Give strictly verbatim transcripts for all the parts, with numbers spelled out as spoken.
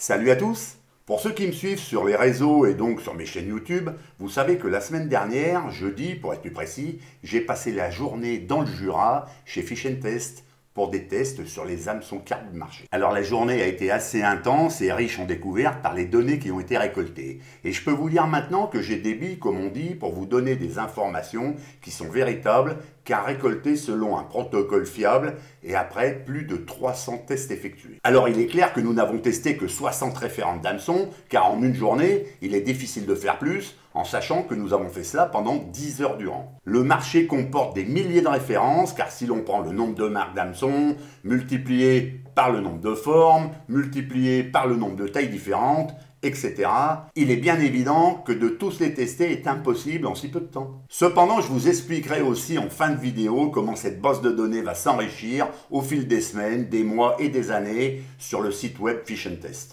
Salut à tous! Pour ceux qui me suivent sur les réseaux et donc sur mes chaînes YouTube, vous savez que la semaine dernière, jeudi pour être plus précis, j'ai passé la journée dans le Jura chez Fish and Test pour des tests sur les hameçons carpe du marché. Alors la journée a été assez intense et riche en découvertes par les données qui ont été récoltées. Et je peux vous dire maintenant que j'ai des billes, comme on dit, pour vous donner des informations qui sont véritables, car récoltées selon un protocole fiable et après plus de trois cents tests effectués. Alors il est clair que nous n'avons testé que soixante référentes d'hameçons, car en une journée, il est difficile de faire plus, en sachant que nous avons fait cela pendant dix heures durant. Le marché comporte des milliers de références, car si l'on prend le nombre de marques d'hameçons, multiplié par le nombre de formes, multiplié par le nombre de tailles différentes, et cetera, il est bien évident que de tous les tester est impossible en si peu de temps. Cependant, je vous expliquerai aussi en fin de vidéo comment cette base de données va s'enrichir au fil des semaines, des mois et des années sur le site web Fish and Test.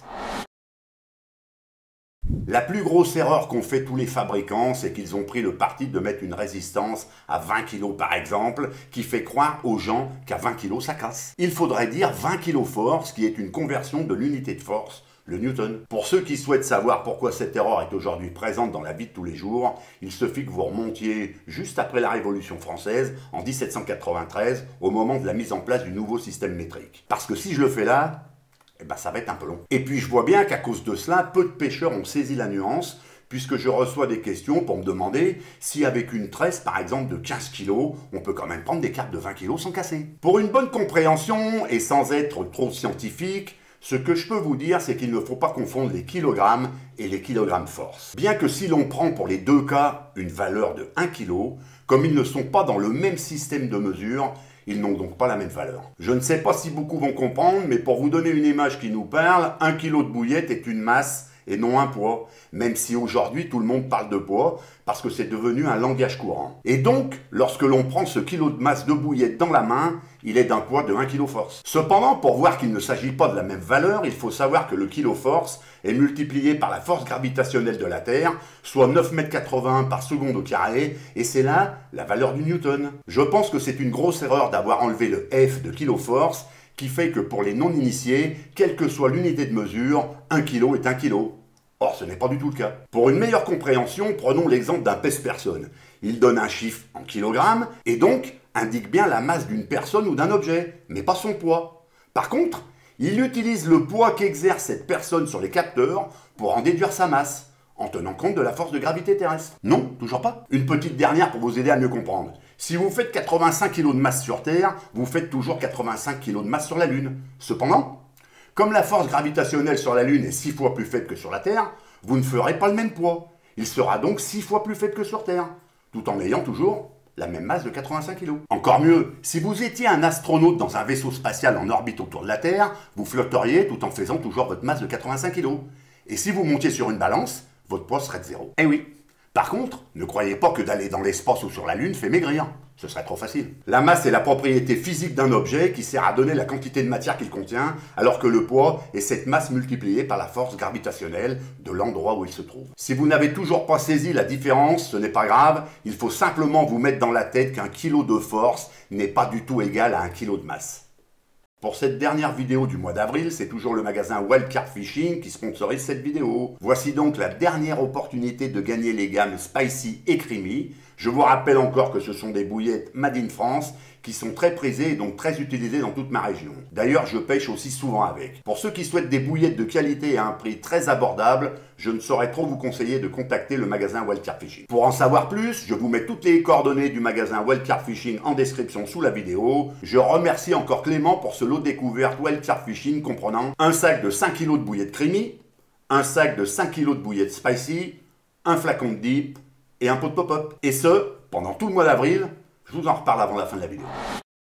La plus grosse erreur qu'ont fait tous les fabricants, c'est qu'ils ont pris le parti de mettre une résistance à vingt kilos par exemple, qui fait croire aux gens qu'à vingt kilos ça casse. Il faudrait dire vingt kilos force, qui est une conversion de l'unité de force, le Newton. Pour ceux qui souhaitent savoir pourquoi cette erreur est aujourd'hui présente dans la vie de tous les jours, il suffit que vous remontiez juste après la Révolution française, en mille sept cent quatre-vingt-treize, au moment de la mise en place du nouveau système métrique. Parce que si je le fais là, eh ben ça va être un peu long. Et puis je vois bien qu'à cause de cela, peu de pêcheurs ont saisi la nuance, puisque je reçois des questions pour me demander si avec une tresse par exemple de quinze kilos, on peut quand même prendre des carpes de vingt kilos sans casser. Pour une bonne compréhension, et sans être trop scientifique, ce que je peux vous dire, c'est qu'il ne faut pas confondre les kilogrammes et les kilogrammes force. Bien que si l'on prend pour les deux cas une valeur de un kilo, comme ils ne sont pas dans le même système de mesure, ils n'ont donc pas la même valeur. Je ne sais pas si beaucoup vont comprendre, mais pour vous donner une image qui nous parle, un kilo de bouillette est une masse et non un poids, même si aujourd'hui tout le monde parle de poids, parce que c'est devenu un langage courant. Et donc, lorsque l'on prend ce kilo de masse de bouillette dans la main, il est d'un poids de un kilo force. Cependant, pour voir qu'il ne s'agit pas de la même valeur, il faut savoir que le kilo force est multiplié par la force gravitationnelle de la Terre, soit neuf mètres quatre-vingt-un par seconde au carré, et c'est là la valeur du Newton. Je pense que c'est une grosse erreur d'avoir enlevé le F de kilo force, qui fait que pour les non-initiés, quelle que soit l'unité de mesure, un kilo est un kilo. Or, ce n'est pas du tout le cas. Pour une meilleure compréhension, prenons l'exemple d'un pèse-personne. Il donne un chiffre en kilogrammes, et donc indique bien la masse d'une personne ou d'un objet, mais pas son poids. Par contre, il utilise le poids qu'exerce cette personne sur les capteurs pour en déduire sa masse, en tenant compte de la force de gravité terrestre. Non, toujours pas. Une petite dernière pour vous aider à mieux comprendre. Si vous faites quatre-vingt-cinq kilos de masse sur Terre, vous faites toujours quatre-vingt-cinq kilos de masse sur la Lune. Cependant, comme la force gravitationnelle sur la Lune est six fois plus faible que sur la Terre, vous ne ferez pas le même poids. Il sera donc six fois plus faible que sur Terre, tout en ayant toujours la même masse de quatre-vingt-cinq kilos. Encore mieux, si vous étiez un astronaute dans un vaisseau spatial en orbite autour de la Terre, vous flotteriez tout en faisant toujours votre masse de quatre-vingt-cinq kilos. Et si vous montiez sur une balance, votre poids serait de zéro. Eh oui. Par contre, ne croyez pas que d'aller dans l'espace ou sur la Lune fait maigrir. Ce serait trop facile. La masse est la propriété physique d'un objet qui sert à donner la quantité de matière qu'il contient, alors que le poids est cette masse multipliée par la force gravitationnelle de l'endroit où il se trouve. Si vous n'avez toujours pas saisi la différence, ce n'est pas grave, il faut simplement vous mettre dans la tête qu'un kilo de force n'est pas du tout égal à un kilo de masse. Pour cette dernière vidéo du mois d'avril, c'est toujours le magasin Wild Carp Fishing qui sponsorise cette vidéo. Voici donc la dernière opportunité de gagner les gammes Spicy et Creamy. Je vous rappelle encore que ce sont des bouillettes Made in France qui sont très prisées et donc très utilisées dans toute ma région. D'ailleurs, je pêche aussi souvent avec. Pour ceux qui souhaitent des bouillettes de qualité à un prix très abordable, je ne saurais trop vous conseiller de contacter le magasin Wild Carp Fishing. Pour en savoir plus, je vous mets toutes les coordonnées du magasin Wild Carp Fishing en description sous la vidéo. Je remercie encore Clément pour ce lot découverte Wild Carp Fishing comprenant un sac de cinq kilos de bouillettes Creamy, un sac de cinq kilos de bouillettes Spicy, un flacon de dip et un pot de pop-up. Et ce, pendant tout le mois d'avril. Je vous en reparle avant la fin de la vidéo.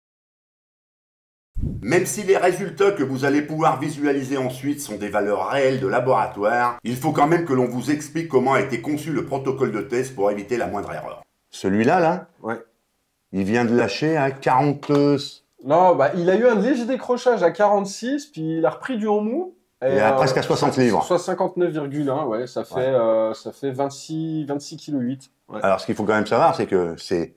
Même si les résultats que vous allez pouvoir visualiser ensuite sont des valeurs réelles de laboratoire, il faut quand même que l'on vous explique comment a été conçu le protocole de test pour éviter la moindre erreur. Celui-là, là, ouais. Il vient de lâcher à quarante... Non, bah, il a eu un léger décrochage à quarante-six, puis il a repris du remous. Et, et à euh, presque à soixante livres. Soit cinquante-neuf virgule un, ouais, ça fait, ouais. Euh, ça fait vingt-six virgule huit kilos. Ouais. Alors, ce qu'il faut quand même savoir, c'est que c'est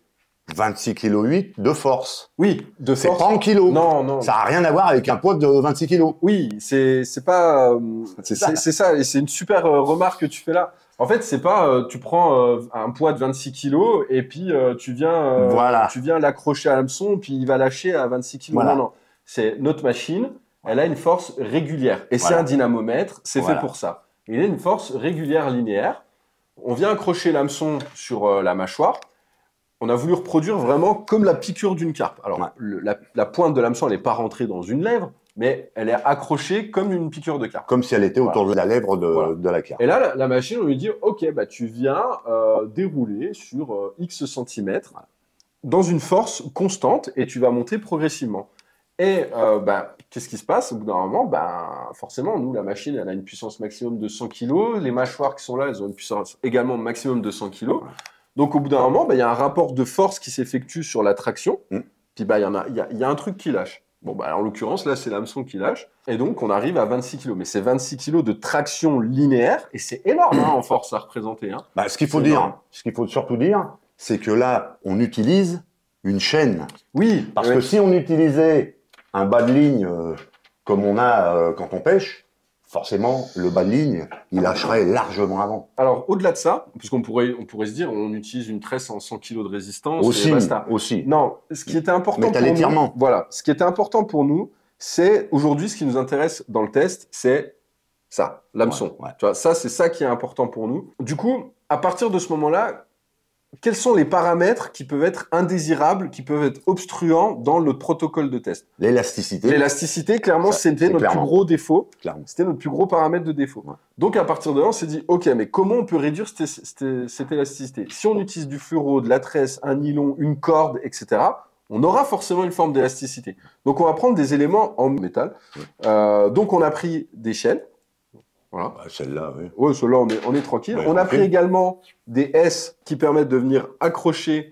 vingt-six virgule huit kilos de force. Oui, de C'est force. pas en kilos. Non, non. Ça n'a rien à voir avec un poids de vingt-six kilos. Oui, c'est c'est pas. euh, C'est ça. c'est c'est ça, et c'est une super euh, remarque que tu fais là. En fait, c'est pas euh, tu prends euh, un poids de vingt-six kilos et puis euh, tu viens euh, Voilà. tu viens l'accrocher à l'hameçon puis il va lâcher à vingt-six kilos. Voilà. Non, non. C'est notre machine, elle a une force régulière et Voilà. c'est un dynamomètre, c'est Voilà. fait pour ça. Il a une force régulière linéaire. On vient accrocher l'hameçon sur euh, la mâchoire. On a voulu reproduire vraiment comme la piqûre d'une carpe. Alors, Ouais. le- la, la pointe de l'hameçon, elle n'est pas rentrée dans une lèvre, mais elle est accrochée comme une piqûre de carpe. Comme si elle était autour de la lèvre de, Voilà. de la carpe. Et là, la, la machine, on lui dit, OK, bah, tu viens euh, dérouler sur euh, X centimètres dans une force constante et tu vas monter progressivement. Et euh, bah, qu'est-ce qui se passe au bout d'un moment? Bah, forcément, nous, la machine, elle a une puissance maximum de cent kilos. Les mâchoires qui sont là, elles ont une puissance également maximum de cent kilos. Donc, au bout d'un moment, bah, il y a un rapport de force qui s'effectue sur la traction. Mm. Puis, bah, il y en a, il y a, il y a un truc qui lâche. Bon, bah, en l'occurrence, là, c'est l'hameçon qui lâche. Et donc, on arrive à vingt-six kilos. Mais c'est vingt-six kilos de traction linéaire. Et c'est énorme hein, en force à représenter. Hein. Bah, ce qu'il faut C'est dire, énorme. ce qu'il faut surtout dire, c'est que là, on utilise une chaîne. Oui, Parce ouais. que si on utilisait un bas de ligne euh, comme on a euh, quand on pêche, forcément, le bas de ligne, il lâcherait largement avant. Alors, au-delà de ça, parce qu'on pourrait, on pourrait se dire, on utilise une tresse en cent kilos de résistance Aussi, et basta. aussi. Non, ce qui était important Mais t'as pour l'étirement. nous, voilà, ce qui était important pour nous, c'est aujourd'hui ce qui nous intéresse dans le test, c'est ça, l'hameçon. Ouais, ouais. Tu vois, ça, c'est ça qui est important pour nous. Du coup, à partir de ce moment-là, quels sont les paramètres qui peuvent être indésirables, qui peuvent être obstruants dans notre protocole de test? L'élasticité, L'élasticité, clairement, Ça, c'était c'est notre clairement. plus gros défaut. clairement. C'était notre plus gros paramètre de défaut. Ouais. Donc, à partir de là, on s'est dit, OK, mais comment on peut réduire cette, cette, cette élasticité? Si on utilise du fluoro, de la tresse, un nylon, une corde, et cetera, on aura forcément une forme d'élasticité. Donc, on va prendre des éléments en métal. Ouais. Euh, donc, on a pris des chaînes. Voilà. Bah, celle-là, oui. Ouais, ceux-là, on est, on est tranquille. Ouais, on a ok. pris également des S qui permettent de venir accrocher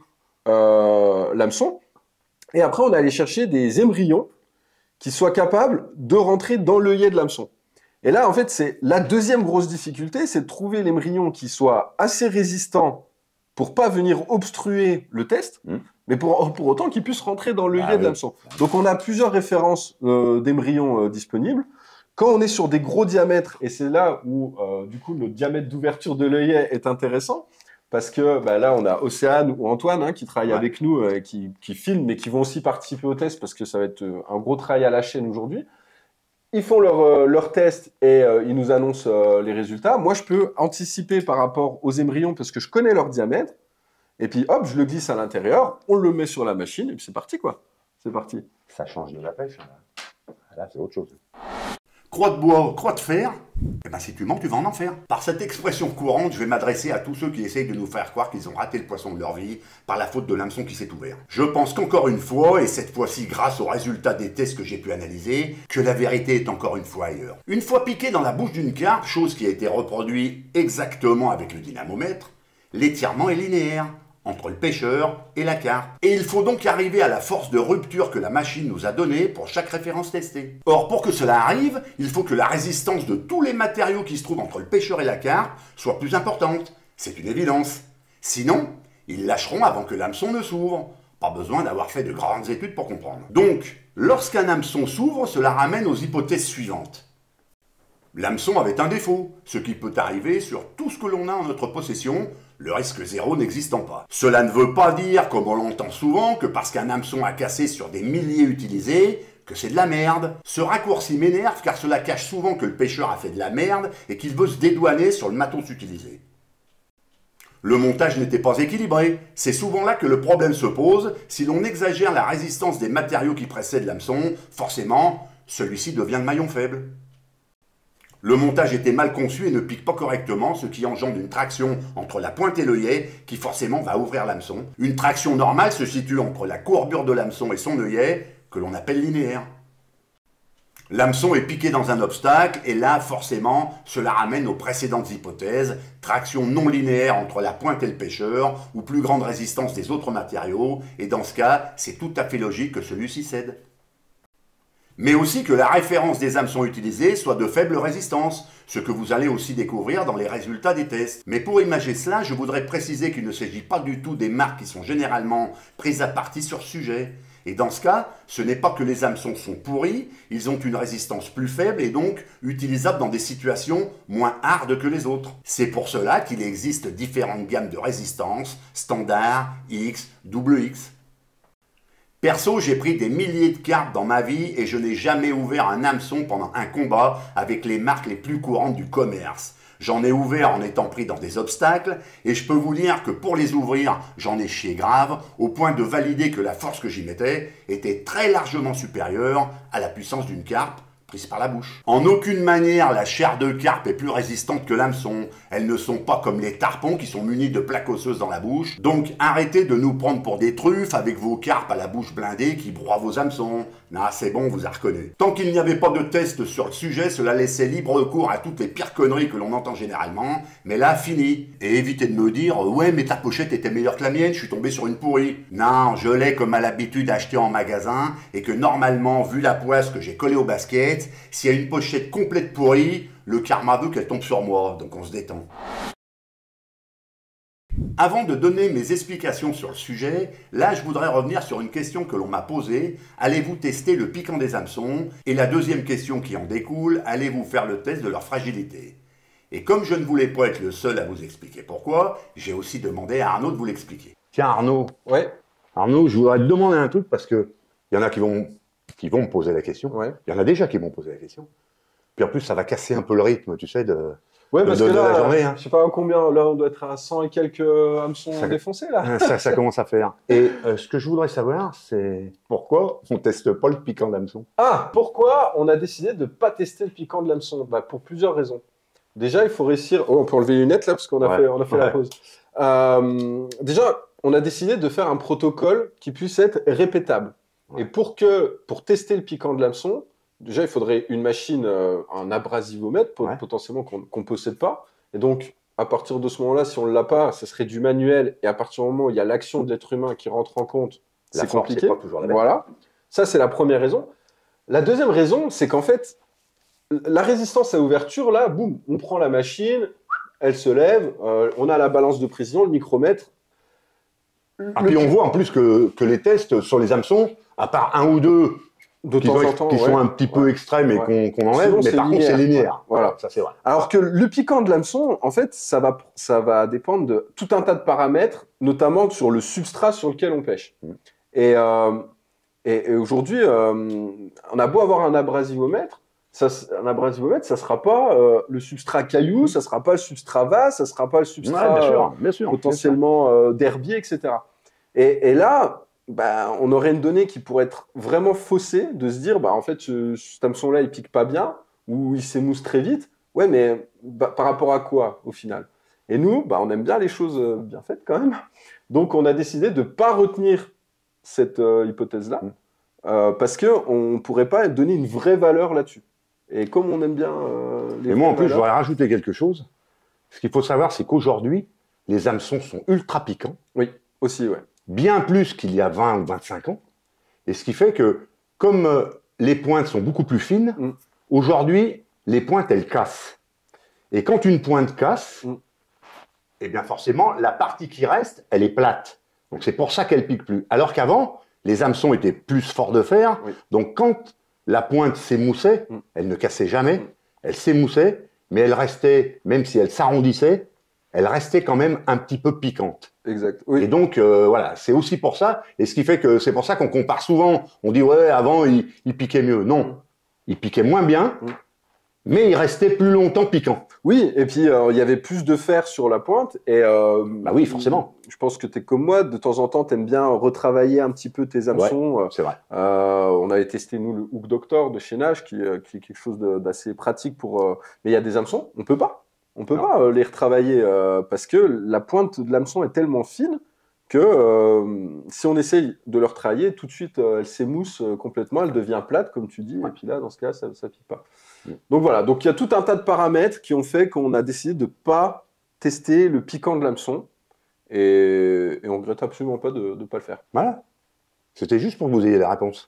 euh, l'hameçon. Et après, on est allé chercher des émerillons qui soient capables de rentrer dans l'œillet de l'hameçon. Et là, en fait, c'est la deuxième grosse difficulté, c'est de trouver l'émerillon qui soit assez résistant pour pas venir obstruer le test, Mmh. mais pour, pour autant qu'il puisse rentrer dans l'œillet Bah de oui. l'hameçon. Donc, on a plusieurs références euh, d'émerillons euh, disponibles. Quand on est sur des gros diamètres, et c'est là où, euh, du coup, le diamètre d'ouverture de l'œillet est intéressant, parce que bah, là, on a Océane ou Antoine hein, qui travaillent Ouais. avec nous, euh, qui, qui filment, mais qui vont aussi participer au test, parce que ça va être euh, un gros travail à la chaîne aujourd'hui. Ils font leur, euh, leur test et euh, ils nous annoncent euh, les résultats. Moi, je peux anticiper par rapport aux émerillons, parce que je connais leur diamètre, et puis hop, je le glisse à l'intérieur, on le met sur la machine, et puis c'est parti, quoi. C'est parti. Ça change de la pêche. Là, là c'est autre chose. Croix de bois, croix de fer, eh ben si tu mens, tu vas en enfer. Par cette expression courante, je vais m'adresser à tous ceux qui essayent de nous faire croire qu'ils ont raté le poisson de leur vie par la faute de l'hameçon qui s'est ouvert. Je pense qu'encore une fois, et cette fois-ci grâce aux résultats des tests que j'ai pu analyser, que la vérité est encore une fois ailleurs. Une fois piqué dans la bouche d'une carpe, chose qui a été reproduite exactement avec le dynamomètre, l'étirement est linéaire entre le pêcheur et la carpe. Et il faut donc arriver à la force de rupture que la machine nous a donnée pour chaque référence testée. Or, pour que cela arrive, il faut que la résistance de tous les matériaux qui se trouvent entre le pêcheur et la carpe soit plus importante. C'est une évidence. Sinon, ils lâcheront avant que l'hameçon ne s'ouvre. Pas besoin d'avoir fait de grandes études pour comprendre. Donc, lorsqu'un hameçon s'ouvre, cela ramène aux hypothèses suivantes. L'hameçon avait un défaut, ce qui peut arriver sur tout ce que l'on a en notre possession, le risque zéro n'existant pas. Cela ne veut pas dire, comme on l'entend souvent, que parce qu'un hameçon a cassé sur des milliers utilisés, que c'est de la merde. Ce raccourci m'énerve car cela cache souvent que le pêcheur a fait de la merde et qu'il veut se dédouaner sur le matos utilisé. Le montage n'était pas équilibré, c'est souvent là que le problème se pose. Si l'on exagère la résistance des matériaux qui précèdent l'hameçon, forcément, celui-ci devient le maillon faible. Le montage était mal conçu et ne pique pas correctement, ce qui engendre une traction entre la pointe et l'œillet, qui forcément va ouvrir l'hameçon. Une traction normale se situe entre la courbure de l'hameçon et son œillet, que l'on appelle linéaire. L'hameçon est piqué dans un obstacle, et là, forcément, cela ramène aux précédentes hypothèses, traction non linéaire entre la pointe et le pêcheur, ou plus grande résistance des autres matériaux, et dans ce cas, c'est tout à fait logique que celui-ci cède. Mais aussi que la référence des hameçons utilisés soit de faible résistance, ce que vous allez aussi découvrir dans les résultats des tests. Mais pour imager cela, je voudrais préciser qu'il ne s'agit pas du tout des marques qui sont généralement prises à partie sur ce sujet. Et dans ce cas, ce n'est pas que les hameçons sont pourris, ils ont une résistance plus faible et donc utilisables dans des situations moins hardes que les autres. C'est pour cela qu'il existe différentes gammes de résistance, standard, X, double X. Perso, j'ai pris des milliers de cartes dans ma vie et je n'ai jamais ouvert un hameçon pendant un combat avec les marques les plus courantes du commerce. J'en ai ouvert en étant pris dans des obstacles et je peux vous dire que pour les ouvrir, j'en ai chié grave au point de valider que la force que j'y mettais était très largement supérieure à la puissance d'une carpe prise par la bouche. En aucune manière, la chair de carpe est plus résistante que l'hameçon. Elles ne sont pas comme les tarpons qui sont munis de plaques osseuses dans la bouche. Donc arrêtez de nous prendre pour des truffes avec vos carpes à la bouche blindée qui broient vos hameçons. Non, c'est bon, on vous a reconnu. Tant qu'il n'y avait pas de test sur le sujet, cela laissait libre cours à toutes les pires conneries que l'on entend généralement. Mais là, fini. Et évitez de me dire « Ouais, mais ta pochette était meilleure que la mienne, je suis tombé sur une pourrie. » Non, je l'ai comme à l'habitude acheté en magasin et que normalement, vu la poisse que j'ai collée au basket, s'il y a une pochette complète pourrie, le karma veut qu'elle tombe sur moi, donc on se détend. Avant de donner mes explications sur le sujet, là je voudrais revenir sur une question que l'on m'a posée. Allez-vous tester le piquant des hameçons? Et la deuxième question qui en découle, allez-vous faire le test de leur fragilité? Et comme je ne voulais pas être le seul à vous expliquer pourquoi, j'ai aussi demandé à Arnaud de vous l'expliquer. Tiens Arnaud, Ouais. Arnaud, je voudrais te demander un truc parce que il y en a qui vont, qui vont me poser la question. Ouais. Il y en a déjà qui m'ont posé la question. Puis en plus, ça va casser un peu le rythme, tu sais, de, Ouais, de, parce de- que de là, la journée. Hein. je sais pas combien, là on doit être à cent et quelques hameçons Ça- défoncés là. Ça, ça commence à faire. Et euh, ce que je voudrais savoir, c'est pourquoi on teste pas le piquant d'hameçon. Ah, pourquoi on a décidé de ne pas tester le piquant de l'hameçon? Bah, pour plusieurs raisons. Déjà, il faut réussir. Oh, on peut enlever les lunettes là parce qu'on a Ouais, fait, on a fait la ouais. pause. Euh, déjà, on a décidé de faire un protocole qui puisse être répétable. Ouais. Et pour que, pour tester le piquant de l'hameçon, déjà, il faudrait une machine, euh, un abrasivomètre po- Ouais. potentiellement qu'on qu'on possède pas. Et donc, à partir de ce moment-là, si on ne l'a pas, ça serait du manuel. Et à partir du moment où il y a l'action de l'être humain qui rentre en compte, La c'est force, compliqué. c'est pas toujours la même. Voilà. Ça, c'est la première raison. La deuxième raison, c'est qu'en fait, la résistance à ouverture, là, boum, on prend la machine, elle se lève, euh, on a la balance de précision, le micromètre. Ah, Le puis on pi- voit en plus que, que les tests sur les hameçons, à part un ou deux de qui, temps sont, en temps, qui ouais. sont un petit peu Ouais. extrêmes et Ouais. qu'on qu'on enlève, Sinon, mais c'est par contre c'est linéaire. linéaire. Voilà. Ça c'est vrai. Alors que le piquant de l'hameçon, en fait, ça va, ça va dépendre de tout un tas de paramètres, notamment sur le substrat sur lequel on pêche. Mm. Et, euh, et, et aujourd'hui, euh, on a beau avoir un abrasivomètre, ça, un abrasivomètre, ça sera pas euh, le substrat caillou, ça sera pas le substrat vase, ça sera pas le substrat Ouais, bien euh, sûr, bien sûr. potentiellement euh, d'herbier, et cetera. Et, et là, bah, on aurait une donnée qui pourrait être vraiment faussée, de se dire, bah, en fait, ce, cet hameçon-là, il pique pas bien, ou il s'émousse très vite. Ouais, mais bah, par rapport à quoi, au final? Et nous, bah, on aime bien les choses euh, bien faites quand même. Donc, on a décidé de ne pas retenir cette euh, hypothèse-là, Mm. euh, parce qu'on ne pourrait pas donner une vraie valeur là-dessus. Et comme on aime bien euh, les Et moi en vraies plus, je valeurs- voudrais rajouter quelque chose. Ce qu'il faut savoir, c'est qu'aujourd'hui, les hameçons sont ultra piquants, Oui, aussi, ouais. bien plus qu'il y a vingt ou vingt-cinq ans. Et ce qui fait que, comme euh, les pointes sont beaucoup plus fines, Mm. aujourd'hui, les pointes, elles cassent. Et quand une pointe casse, Mm. eh bien forcément, la partie qui reste, elle est plate. Donc c'est pour ça qu'elle pique plus. Alors qu'avant, les hameçons étaient plus forts de fer. Oui. Donc quand la pointe s'émoussait, Mm. elle ne cassait jamais, Mm. elle s'émoussait, mais elle restait, même si elle s'arrondissait, elle restait quand même un petit peu piquante. Exact. Oui. Et donc, euh, voilà, c'est aussi pour ça. Et ce qui fait que c'est pour ça qu'on compare souvent. On dit, ouais, avant, il, il piquait mieux. Non, Mm. il piquait moins bien, Mm. mais il restait plus longtemps piquant. Oui, et puis euh, il y avait plus de fer sur la pointe. Et, euh, Bah oui, forcément. Je pense que tu es comme moi, de temps en temps, tu aimes bien retravailler un petit peu tes hameçons. Euh, C'est vrai. euh, on avait testé, nous, le Hook Doctor de chez Nage, qui, euh, qui est quelque chose de- d'assez pratique pour. euh, Mais il y a des hameçons, on peut pas. On peut Non. pas euh, les retravailler euh, parce que la pointe de l'hameçon est tellement fine que euh, si on essaye de le retravailler, tout de suite, euh, elle s'émousse euh, complètement, elle devient plate, comme tu dis, Ouais. et puis là, dans ce cas, ça ne pique pas. Mm. Donc voilà, donc il y a tout un tas de paramètres qui ont fait qu'on a décidé de ne pas tester le piquant de l'hameçon, et, et on regrette absolument pas de ne pas le faire. Voilà. C'était juste pour que vous ayez la réponse.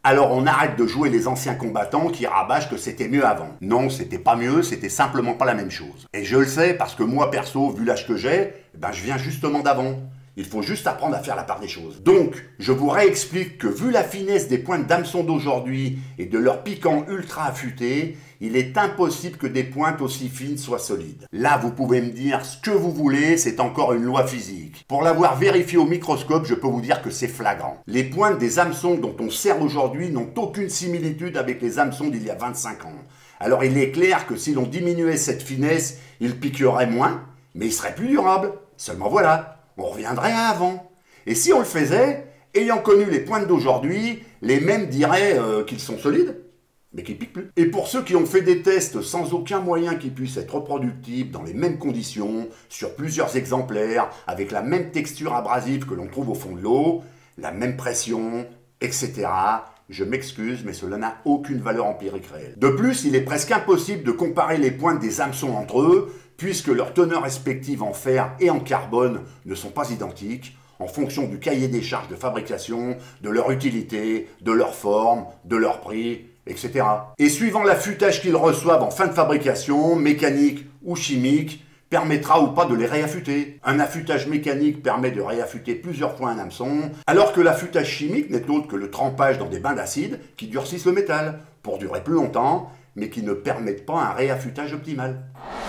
Alors on arrête de jouer les anciens combattants qui rabâchent que c'était mieux avant. Non, c'était pas mieux, c'était simplement pas la même chose. Et je le sais parce que moi perso, vu l'âge que j'ai, ben je viens justement d'avant. Il faut juste apprendre à faire la part des choses. Donc, je vous réexplique que vu la finesse des pointes d'hameçon d'aujourd'hui et de leur piquant ultra affûté, il est impossible que des pointes aussi fines soient solides. Là, vous pouvez me dire ce que vous voulez, c'est encore une loi physique. Pour l'avoir vérifié au microscope, je peux vous dire que c'est flagrant. Les pointes des hameçons dont on sert aujourd'hui n'ont aucune similitude avec les hameçons d'il y a vingt-cinq ans. Alors il est clair que si l'on diminuait cette finesse, ils piqueraient moins, mais ils seraient plus durables. Seulement voilà, on reviendrait à avant. Et si on le faisait, ayant connu les pointes d'aujourd'hui, les mêmes diraient euh, qu'ils sont solides, mais qu'ils piquent plus. Et pour ceux qui ont fait des tests sans aucun moyen qui puisse être reproductible dans les mêmes conditions, sur plusieurs exemplaires, avec la même texture abrasive que l'on trouve au fond de l'eau, la même pression, et cetera, je m'excuse, mais cela n'a aucune valeur empirique réelle. De plus, il est presque impossible de comparer les pointes des hameçons entre eux, puisque leurs teneurs respectives en fer et en carbone ne sont pas identiques, en fonction du cahier des charges de fabrication, de leur utilité, de leur forme, de leur prix, et cetera. Et suivant l'affûtage qu'ils reçoivent en fin de fabrication, mécanique ou chimique, permettra ou pas de les réaffûter. Un affûtage mécanique permet de réaffûter plusieurs fois un hameçon, alors que l'affûtage chimique n'est autre que le trempage dans des bains d'acide qui durcissent le métal, pour durer plus longtemps, mais qui ne permettent pas un réaffûtage optimal.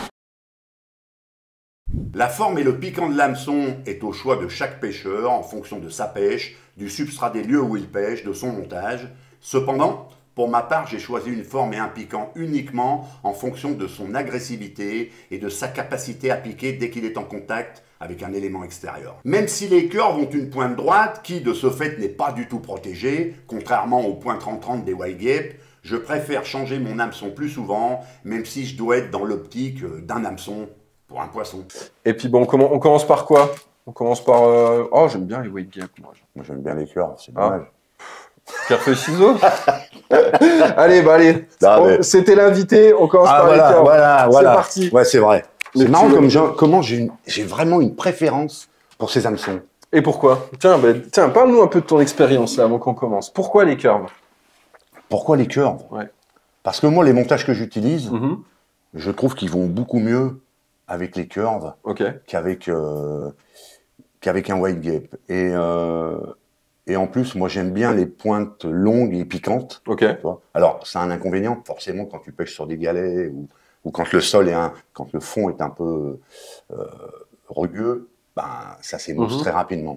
La forme et le piquant de l'hameçon est au choix de chaque pêcheur en fonction de sa pêche, du substrat des lieux où il pêche, de son montage. Cependant, pour ma part, j'ai choisi une forme et un piquant uniquement en fonction de son agressivité et de sa capacité à piquer dès qu'il est en contact avec un élément extérieur. Même si les curves ont une pointe droite qui, de ce fait, n'est pas du tout protégée, contrairement aux pointes trente trente des White Gape, je préfère changer mon hameçon plus souvent, même si je dois être dans l'optique d'un hameçon pour un poisson. Et puis bon, on, comm on commence par quoi? On commence par... Euh... Oh, j'aime bien les White Gape, moi. Moi, j'aime bien les curves, c'est Ah. dommage. Pierre feuille ciseaux. Allez, bah allez. Mais... C'était l'invité, on commence ah, par voilà, les curves. voilà, voilà. C'est parti. Ouais, c'est vrai. C'est marrant tu... comme je, comment j'ai vraiment une préférence pour ces hameçons. Et pourquoi? Tiens, bah, tiens, parle-nous un peu de ton expérience là avant qu'on commence. Pourquoi les curves? Pourquoi les curves? Ouais. Parce que moi, les montages que j'utilise, mm-hmm. je trouve qu'ils vont beaucoup mieux avec les curves okay. qu'avec euh, qu'avec un White Gape. Et, euh, et en plus, moi, j'aime bien les pointes longues et piquantes. Okay. Tu vois. Alors, c'est un inconvénient, forcément, quand tu pêches sur des galets ou, ou quand le sol est un, quand le fond est un peu euh, rugueux, ben, ça s'émousse mm-hmm. très rapidement.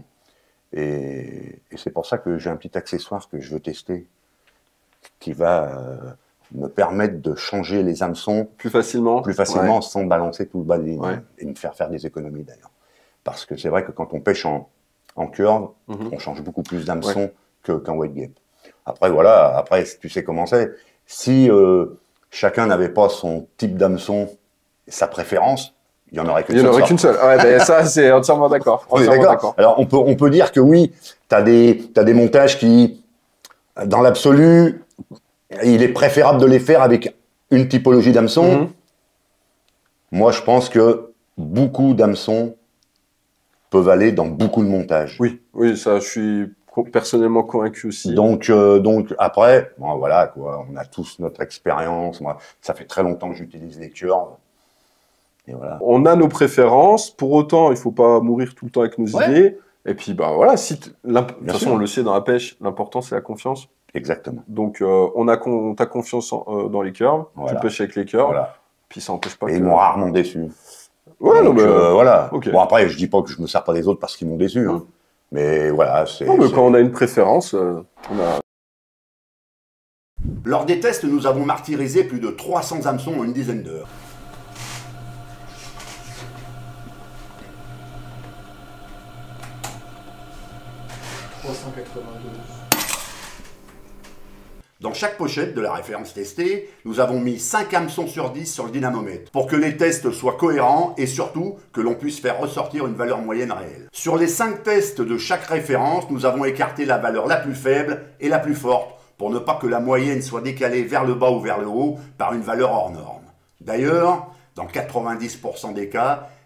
Et, et c'est pour ça que j'ai un petit accessoire que je veux tester, qui va euh, me permettre de changer les hameçons plus facilement, plus facilement ouais. sans balancer tout le bas de ligne ouais. et me faire faire des économies d'ailleurs. Parce que c'est vrai que quand on pêche en, en curve, mm-hmm. on change beaucoup plus d'hameçons ouais. que, qu'un White Gape. Après voilà, après tu sais comment c'est. Si euh, chacun n'avait pas son type d'hameçon, sa préférence, il y en aurait qu'une seule. Il n'y en aurait qu'une seule. Ouais, ben, ça, c'est entièrement d'accord. On est d'accord. Alors on peut on peut dire que oui, t'as des t'as des montages qui, dans l'absolu, il est préférable de les faire avec une typologie d'hameçon. Mm-hmm. Moi, je pense que beaucoup d'hameçons peuvent aller dans beaucoup de montages. Oui, oui, ça, je suis personnellement convaincu aussi. Donc, euh, donc après, bon, voilà, quoi, on a tous notre expérience. Moi, ça fait très longtemps que j'utilise les curves. Et voilà. On a nos préférences. Pour autant, il ne faut pas mourir tout le temps avec nos ouais. idées. Et puis, bah voilà, si de toute façon, on le sait dans la pêche, l'important, c'est la confiance. Exactement. Donc, euh, on a con ta confiance en, euh, dans les curves. Voilà. Tu pêches avec les curves. Voilà. Puis ça n'empêche pas. Et que... ils m'ont rarement déçu. Ouais, donc, non, mais euh, voilà. Okay. Bon, après, je dis pas que je me sers pas des autres parce qu'ils m'ont déçu. Hein. Mais voilà, c'est. Non, mais quand on a une préférence, euh, on a. Lors des tests, nous avons martyrisé plus de trois cents hameçons en une dizaine d'heures. trois cent quatre-vingt-douze. Dans chaque pochette de la référence testée, nous avons mis cinq hameçons sur dix sur le dynamomètre, pour que les tests soient cohérents et surtout que l'on puisse faire ressortir une valeur moyenne réelle. Sur les cinq tests de chaque référence, nous avons écarté la valeur la plus faible et la plus forte, pour ne pas que la moyenne soit décalée vers le bas ou vers le haut par une valeur hors norme. D'ailleurs, dans quatre-vingt-dix pour cent des cas,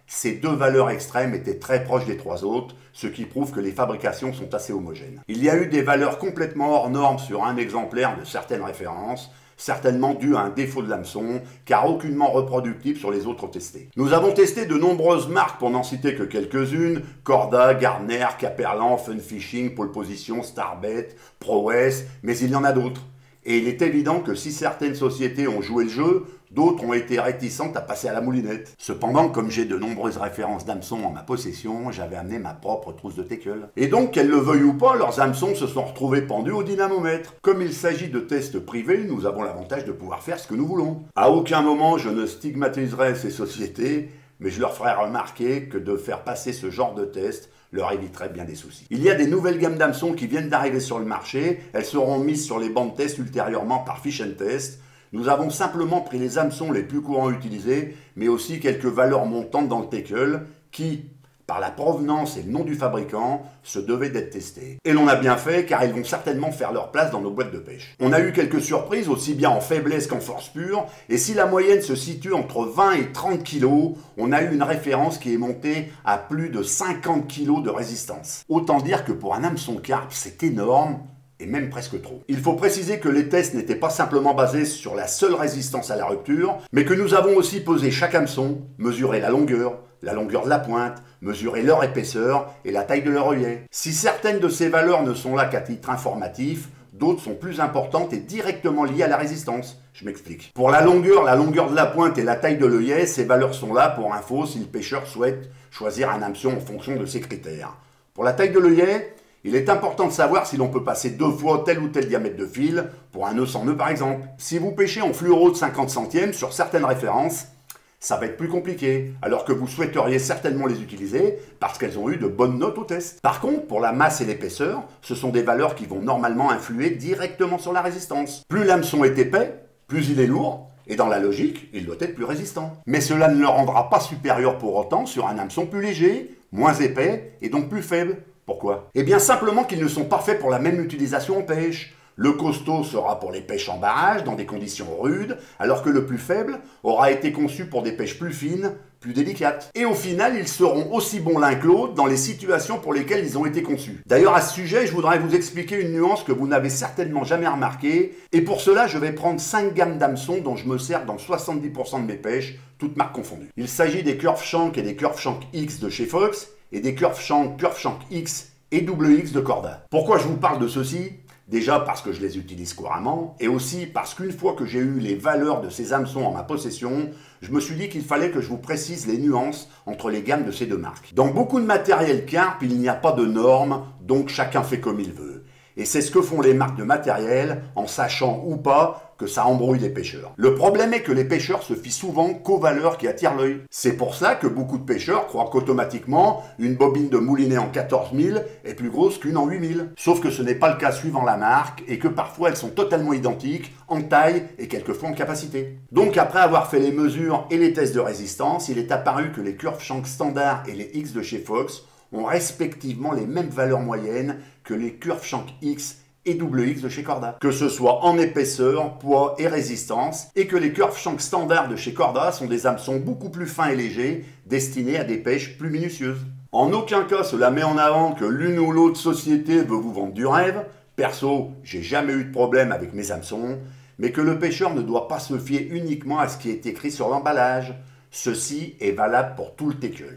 Ces deux valeurs extrêmes étaient très proches des trois autres, ce qui prouve que les fabrications sont assez homogènes. Il y a eu des valeurs complètement hors normes sur un exemplaire de certaines références, certainement dû à un défaut de l'hameçon, car aucunement reproductible sur les autres testés. Nous avons testé de nombreuses marques, pour n'en citer que quelques-unes, Corda, Gardner, Caperlan, Fun Fishing, Pole Position, Starbait, ProWest, mais il y en a d'autres. Et il est évident que si certaines sociétés ont joué le jeu, d'autres ont été réticentes à passer à la moulinette. Cependant, comme j'ai de nombreuses références d'hameçons en ma possession, j'avais amené ma propre trousse de tackle. Et donc, qu'elles le veuillent ou pas, leurs hameçons se sont retrouvés pendus au dynamomètre. Comme il s'agit de tests privés, nous avons l'avantage de pouvoir faire ce que nous voulons. À aucun moment je ne stigmatiserai ces sociétés, mais je leur ferai remarquer que de faire passer ce genre de test leur éviterait bien des soucis. Il y a des nouvelles gammes d'hameçons qui viennent d'arriver sur le marché, elles seront mises sur les bancs de test ultérieurement par Fish and Test. Nous avons simplement pris les hameçons les plus courants utilisés, mais aussi quelques valeurs montantes dans le tackle qui, par la provenance et le nom du fabricant, se devaient d'être testés. Et l'on a bien fait, car ils vont certainement faire leur place dans nos boîtes de pêche. On a eu quelques surprises, aussi bien en faiblesse qu'en force pure, et si la moyenne se situe entre vingt et trente kilos, on a eu une référence qui est montée à plus de cinquante kilos de résistance. Autant dire que pour un hameçon carpe, c'est énorme, et même presque trop. Il faut préciser que les tests n'étaient pas simplement basés sur la seule résistance à la rupture, mais que nous avons aussi pesé chaque hameçon, mesuré la longueur, la longueur de la pointe, mesurer leur épaisseur et la taille de leur œillet. Si certaines de ces valeurs ne sont là qu'à titre informatif, d'autres sont plus importantes et directement liées à la résistance. Je m'explique. Pour la longueur, la longueur de la pointe et la taille de l'œillet, ces valeurs sont là pour info si le pêcheur souhaite choisir un hameçon en fonction de ces critères. Pour la taille de l'œillet, il est important de savoir si l'on peut passer deux fois tel ou tel diamètre de fil, pour un nœud sans nœud par exemple. Si vous pêchez en fluoro de cinquante centièmes sur certaines références, ça va être plus compliqué, alors que vous souhaiteriez certainement les utiliser parce qu'elles ont eu de bonnes notes au test. Par contre, pour la masse et l'épaisseur, ce sont des valeurs qui vont normalement influer directement sur la résistance. Plus l'hameçon est épais, plus il est lourd, et dans la logique, il doit être plus résistant. Mais cela ne le rendra pas supérieur pour autant sur un hameçon plus léger, moins épais, et donc plus faible. Pourquoi? Eh bien simplement qu'ils ne sont pas faits pour la même utilisation en pêche. Le costaud sera pour les pêches en barrage, dans des conditions rudes, alors que le plus faible aura été conçu pour des pêches plus fines, plus délicates. Et au final, ils seront aussi bons l'un que l'autre dans les situations pour lesquelles ils ont été conçus. D'ailleurs, à ce sujet, je voudrais vous expliquer une nuance que vous n'avez certainement jamais remarquée, et pour cela, je vais prendre cinq gammes d'hameçons dont je me sers dans soixante-dix pour cent de mes pêches, toutes marques confondues. Il s'agit des Curve Shank et des Curve Shank X de chez Fox, et des Curve Shank, Curve Shank X et double X de Corda. Pourquoi je vous parle de ceci? Déjà parce que je les utilise couramment, et aussi parce qu'une fois que j'ai eu les valeurs de ces hameçons en ma possession, je me suis dit qu'il fallait que je vous précise les nuances entre les gammes de ces deux marques. Dans beaucoup de matériel carpe, il n'y a pas de normes, donc chacun fait comme il veut. Et c'est ce que font les marques de matériel, en sachant ou pas que ça embrouille les pêcheurs. Le problème est que les pêcheurs se fient souvent qu'aux valeurs qui attirent l'œil. C'est pour ça que beaucoup de pêcheurs croient qu'automatiquement, une bobine de moulinet en quatorze mille est plus grosse qu'une en huit mille. Sauf que ce n'est pas le cas suivant la marque, et que parfois elles sont totalement identiques, en taille et quelquefois en capacité. Donc après avoir fait les mesures et les tests de résistance, il est apparu que les Curve Shank standard et les X de chez Fox ont respectivement les mêmes valeurs moyennes que les Curve Shank X et double X de chez Corda, que ce soit en épaisseur, poids et résistance, et que les Curve Shank standard de chez Corda sont des hameçons beaucoup plus fins et légers, destinés à des pêches plus minutieuses. En aucun cas cela met en avant que l'une ou l'autre société veut vous vendre du rêve. Perso, j'ai jamais eu de problème avec mes hameçons, mais que le pêcheur ne doit pas se fier uniquement à ce qui est écrit sur l'emballage. Ceci est valable pour tout le tackle.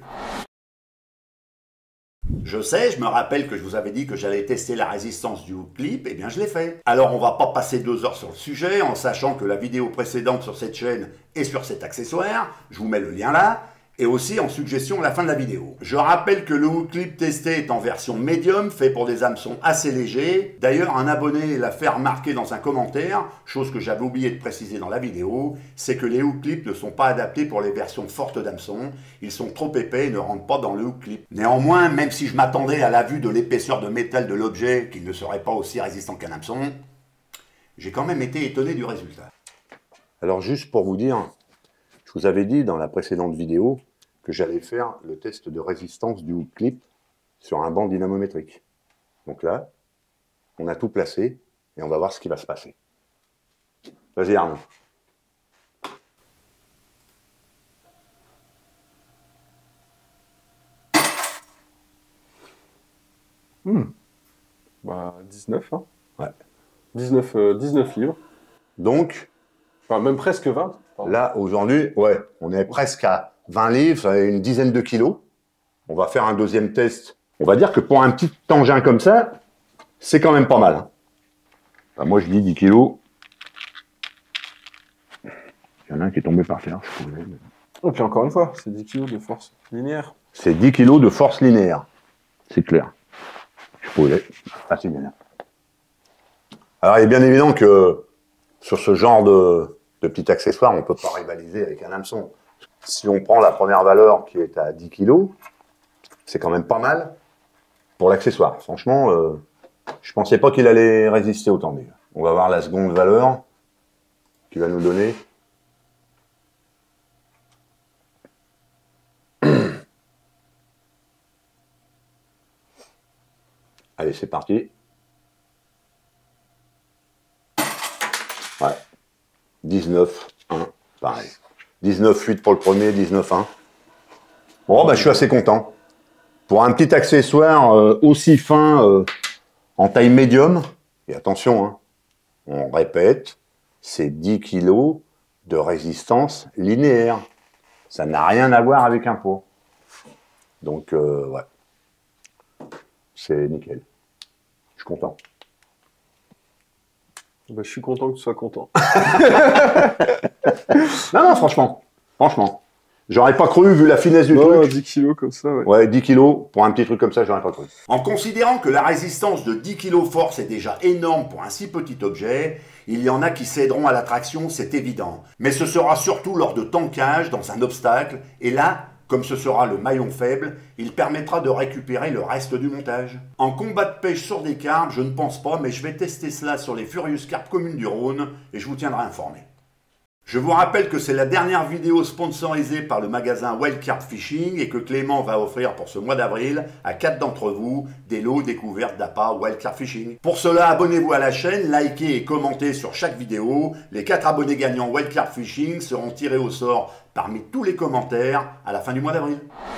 Je sais, je me rappelle que je vous avais dit que j'allais tester la résistance du hook clip, et bien je l'ai fait. Alors on va pas passer deux heures sur le sujet, en sachant que la vidéo précédente sur cette chaîne est sur cet accessoire, je vous mets le lien là, et aussi en suggestion à la fin de la vidéo. Je rappelle que le hook clip testé est en version médium, fait pour des hameçons assez légers. D'ailleurs, un abonné l'a fait remarquer dans un commentaire, chose que j'avais oublié de préciser dans la vidéo, c'est que les hook clips ne sont pas adaptés pour les versions fortes d'hameçon. Ils sont trop épais et ne rentrent pas dans le hook clip. Néanmoins, même si je m'attendais à la vue de l'épaisseur de métal de l'objet qu'il ne serait pas aussi résistant qu'un hameçon, j'ai quand même été étonné du résultat. Alors juste pour vous dire, je vous avais dit dans la précédente vidéo que j'allais faire le test de résistance du hook clip sur un banc dynamométrique. Donc là, on a tout placé et on va voir ce qui va se passer. Vas-y Arnaud. Hmm. Bah, dix-neuf, hein. Ouais. dix-neuf, euh, dix-neuf livres. Donc, Enfin, même presque vingt. Pardon. là, aujourd'hui, ouais, on est presque à vingt livres, ça fait une dizaine de kilos. On va faire un deuxième test. On va dire que pour un petit engin comme ça, c'est quand même pas mal. Hein. Enfin, moi, je dis dix kilos. Il y en a un qui est tombé par terre. Je pouvais, mais... Et puis encore une fois, c'est dix kilos de force linéaire. C'est dix kilos de force linéaire. C'est clair. Je pouvais. Ah, c'est bien. Alors, il est bien évident que sur ce genre de, de petit accessoire, on ne peut pas rivaliser avec un hameçon. Si on prend la première valeur qui est à dix kilos, c'est quand même pas mal pour l'accessoire. Franchement, euh, je ne pensais pas qu'il allait résister autant. Mais on va voir la seconde valeur qu'il va nous donner. Allez, c'est parti. Ouais. dix-neuf, un, pareil. dix-neuf huit pour le premier, dix-neuf un. Bon, bah, je suis assez content. Pour un petit accessoire euh, aussi fin, euh, en taille médium, et attention, hein, on répète, c'est dix kilos de résistance linéaire. Ça n'a rien à voir avec un poids. Donc, euh, ouais. C'est nickel. Je suis content. Bah, je suis content que tu sois content. Non, non, franchement. Franchement. J'aurais pas cru, vu la finesse du Non, truc. dix kilos comme ça, ouais. Ouais, dix kilos, pour un petit truc comme ça, j'aurais pas cru. En considérant que la résistance de dix kilos force est déjà énorme pour un si petit objet, il y en a qui céderont à l'attraction, c'est évident. Mais ce sera surtout lors de tankage dans un obstacle, et là, comme ce sera le maillon faible, il permettra de récupérer le reste du montage. En combat de pêche sur des carpes, je ne pense pas, mais je vais tester cela sur les Furious Carp communes du Rhône, et je vous tiendrai informé. Je vous rappelle que c'est la dernière vidéo sponsorisée par le magasin Wild Carp Fishing et que Clément va offrir pour ce mois d'avril à quatre d'entre vous des lots découvertes d'appât Wild Carp Fishing. Pour cela, abonnez-vous à la chaîne, likez et commentez sur chaque vidéo. Les quatre abonnés gagnants Wild Carp Fishing seront tirés au sort parmi tous les commentaires à la fin du mois d'avril.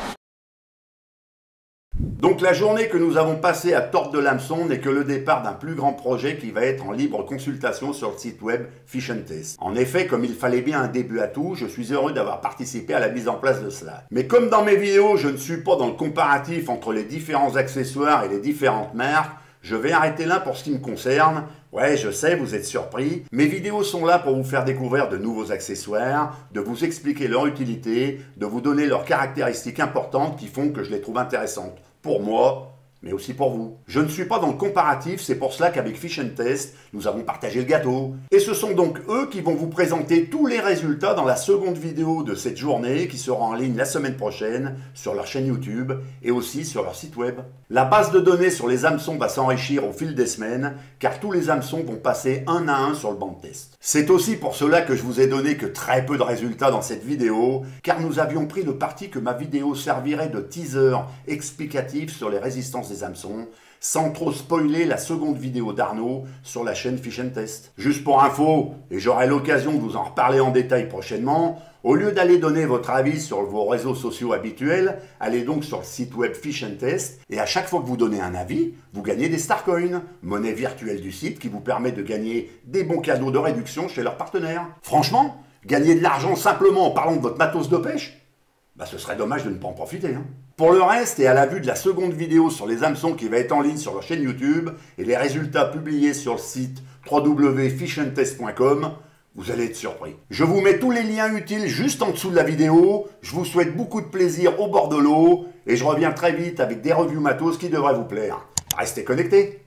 Donc la journée que nous avons passée à tordre de l'hameçon n'est que le départ d'un plus grand projet qui va être en libre consultation sur le site web Fish and Test. En effet, comme il fallait bien un début à tout, je suis heureux d'avoir participé à la mise en place de cela. Mais comme dans mes vidéos, je ne suis pas dans le comparatif entre les différents accessoires et les différentes marques, je vais arrêter là pour ce qui me concerne. Ouais, je sais, vous êtes surpris. Mes vidéos sont là pour vous faire découvrir de nouveaux accessoires, de vous expliquer leur utilité, de vous donner leurs caractéristiques importantes qui font que je les trouve intéressantes. Pour moi, mais aussi pour vous. Je ne suis pas dans le comparatif, c'est pour cela qu'avec Fish and Test, nous avons partagé le gâteau. Et ce sont donc eux qui vont vous présenter tous les résultats dans la seconde vidéo de cette journée qui sera en ligne la semaine prochaine sur leur chaîne YouTube et aussi sur leur site web. La base de données sur les hameçons va s'enrichir au fil des semaines car tous les hameçons vont passer un à un sur le banc de test. C'est aussi pour cela que je vous ai donné que très peu de résultats dans cette vidéo car nous avions pris le parti que ma vidéo servirait de teaser explicatif sur les résistances des hameçons, sans trop spoiler la seconde vidéo d'Arnaud sur la chaîne Fish and Test. Juste pour info, et j'aurai l'occasion de vous en reparler en détail prochainement, au lieu d'aller donner votre avis sur vos réseaux sociaux habituels, allez donc sur le site web Fish and Test, et à chaque fois que vous donnez un avis, vous gagnez des Starcoins, monnaie virtuelle du site qui vous permet de gagner des bons cadeaux de réduction chez leurs partenaires. Franchement, gagner de l'argent simplement en parlant de votre matos de pêche, bah ce serait dommage de ne pas en profiter. Hein. Pour le reste, et à la vue de la seconde vidéo sur les hameçons qui va être en ligne sur leur chaîne YouTube, et les résultats publiés sur le site w w w point fish and test point com, vous allez être surpris. Je vous mets tous les liens utiles juste en dessous de la vidéo, je vous souhaite beaucoup de plaisir au bord de l'eau, et je reviens très vite avec des reviews matos qui devraient vous plaire. Restez connectés.